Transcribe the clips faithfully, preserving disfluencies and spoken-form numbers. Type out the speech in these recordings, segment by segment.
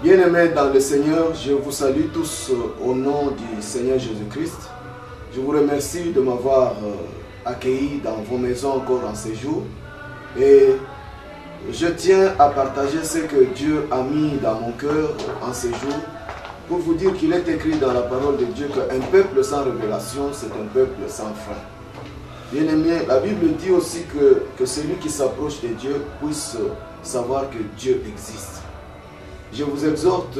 Bien-aimés dans le Seigneur, je vous salue tous au nom du Seigneur Jésus-Christ. Je vous remercie de m'avoir accueilli dans vos maisons encore en ce jour. Et je tiens à partager ce que Dieu a mis dans mon cœur en ce jour pour vous dire qu'il est écrit dans la parole de Dieu qu'un peuple sans révélation, c'est un peuple sans frein. Bien-aimés, la Bible dit aussi que, que celui qui s'approche de Dieu puisse savoir que Dieu existe. Je vous exhorte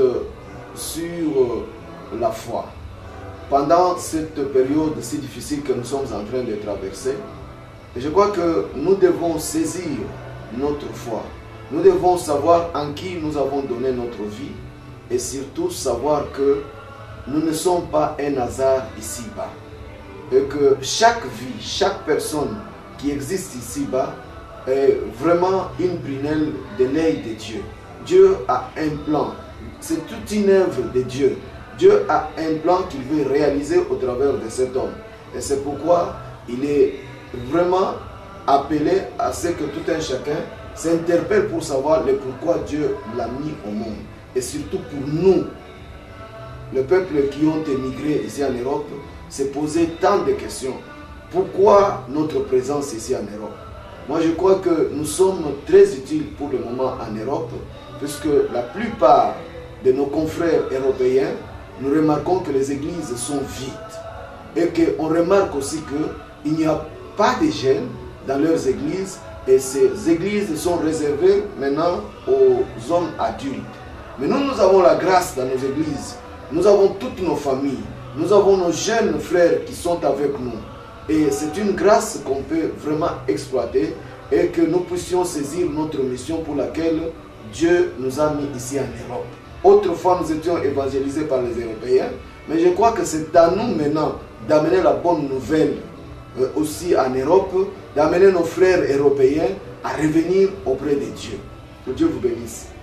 sur la foi. Pendant cette période si difficile que nous sommes en train de traverser, je crois que nous devons saisir notre foi. Nous devons savoir en qui nous avons donné notre vie et surtout savoir que nous ne sommes pas un hasard ici-bas. Et que chaque vie, chaque personne qui existe ici-bas est vraiment une prunelle de l'œil de Dieu. Dieu a un plan. C'est toute une œuvre de Dieu. Dieu a un plan qu'il veut réaliser au travers de cet homme. Et c'est pourquoi il est vraiment appelé à ce que tout un chacun s'interpelle pour savoir le pourquoi Dieu l'a mis au monde. Et surtout pour nous, le peuple qui ont émigré ici en Europe, se poser tant de questions. Pourquoi notre présence ici en Europe? Moi, je crois que nous sommes très utiles pour le moment en Europe, puisque la plupart de nos confrères européens, nous remarquons que les églises sont vides. Et qu'on remarque aussi qu'il n'y a pas de jeunes dans leurs églises, et ces églises sont réservées maintenant aux hommes adultes. Mais nous, nous avons la grâce dans nos églises. Nous avons toutes nos familles. Nous avons nos jeunes frères qui sont avec nous. Et c'est une grâce qu'on peut vraiment exploiter et que nous puissions saisir notre mission pour laquelle Dieu nous a mis ici en Europe. Autrefois, nous étions évangélisés par les Européens, mais je crois que c'est à nous maintenant d'amener la bonne nouvelle euh, aussi en Europe, d'amener nos frères européens à revenir auprès de Dieu. Que Dieu vous bénisse.